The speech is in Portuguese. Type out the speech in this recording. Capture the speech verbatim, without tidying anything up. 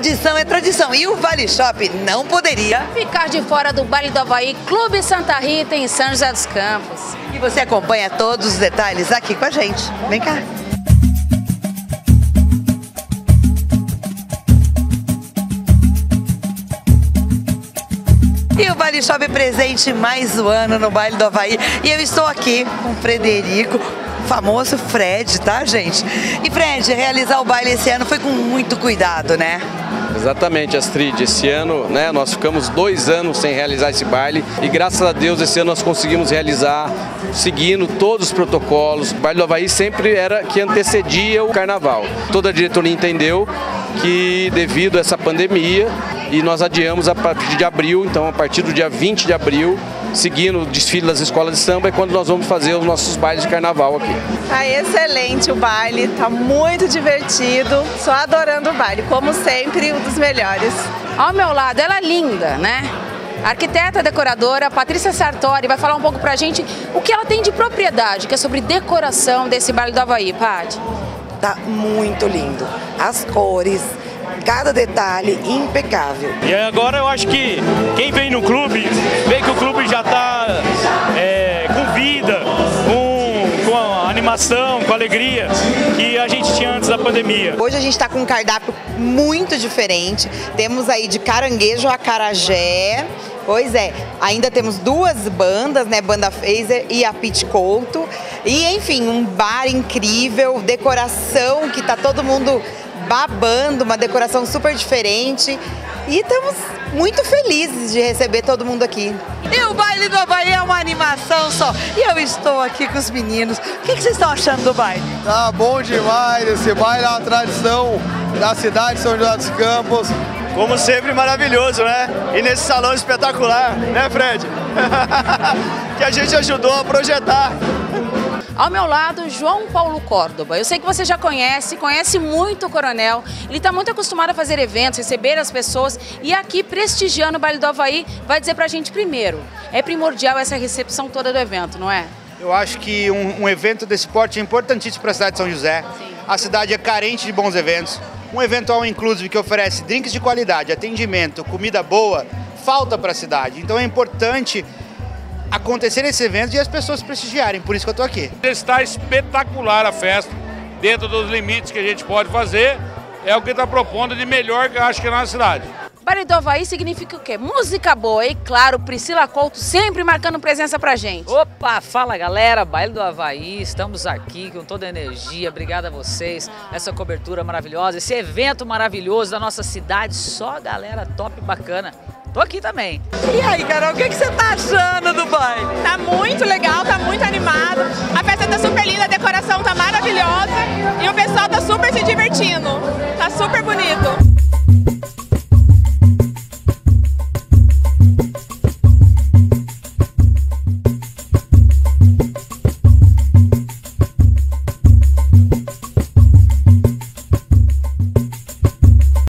tradição é tradição e o Vale Shop não poderia ficar de fora do Baile do Avaí Clube Santa Rita em São José dos Campos. E você acompanha todos os detalhes aqui com a gente. Vem cá. E o Vale Shop presente mais um ano no Baile do Avaí. E eu estou aqui com o Frederico, famoso Fred, tá, gente? E Fred, realizar o baile esse ano foi com muito cuidado, né? Exatamente, Astrid. Esse ano, né, nós ficamos dois anos sem realizar esse baile e graças a Deus esse ano nós conseguimos realizar seguindo todos os protocolos. O Baile do Avaí sempre era que antecedia o carnaval. Toda a diretoria entendeu que devido a essa pandemia e nós adiamos a partir de abril, então a partir do dia vinte de abril, seguindo o desfile das escolas de samba, é quando nós vamos fazer os nossos bailes de carnaval aqui. Tá excelente o baile, tá muito divertido, só adorando o baile, como sempre, um dos melhores. Ao meu lado, ela é linda, né? A arquiteta decoradora Patrícia Sartori vai falar um pouco pra gente o que ela tem de propriedade, que é sobre decoração desse Baile do Avaí, Paty. Tá muito lindo, as cores, cada detalhe impecável. E agora eu acho que quem vem no clube, vê que o clube já está é, com vida, com, com a animação, com a alegria que a gente tinha antes da pandemia. Hoje a gente está com um cardápio muito diferente, temos aí de caranguejo a acarajé. Pois é, ainda temos duas bandas, né, Banda Phaser e a Pit Couto. E enfim, um bar incrível, decoração que tá todo mundo babando, uma decoração super diferente. E estamos muito felizes de receber todo mundo aqui. E o Baile do Avaí é uma animação só. E eu estou aqui com os meninos. O que, que vocês estão achando do baile? Tá bom demais, esse baile é uma tradição da cidade de São José dos Campos. Como sempre, maravilhoso, né? E nesse salão espetacular, né, Fred? Que a gente ajudou a projetar. Ao meu lado, João Paulo Córdoba. Eu sei que você já conhece, conhece muito o Coronel. Ele está muito acostumado a fazer eventos, receber as pessoas. E aqui, prestigiando o Baile do Avaí, vai dizer pra gente primeiro, é primordial essa recepção toda do evento, não é? Eu acho que um, um evento desse porte é importantíssimo para a cidade de São José. Sim. A cidade é carente de bons eventos. Um evento all inclusive que oferece drinks de qualidade, atendimento, comida boa, falta para a cidade. Então é importante acontecer esse evento e as pessoas prestigiarem, por isso que eu estou aqui. Está espetacular a festa, dentro dos limites que a gente pode fazer, é o que está propondo de melhor que eu acho que é na cidade. Baile do Avaí significa o quê? Música boa e, claro, Priscila Couto sempre marcando presença pra gente. Opa, fala galera, Baile do Avaí, estamos aqui com toda a energia, obrigado a vocês, essa cobertura maravilhosa, esse evento maravilhoso da nossa cidade, só galera top bacana. Tô aqui também. E aí, Carol, o que, que você tá achando do baile? Tá muito legal, tá muito animado, a festa tá super linda, a decoração tá maravilhosa e o pessoal tá super se divertindo, tá super bonito.